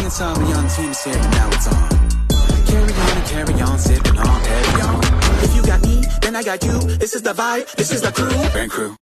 and some young team said, and now it's on. Carry on and carry on, sipping on, carry on. If you got me, then I got you. This is the vibe, this is the crew. Bang crew.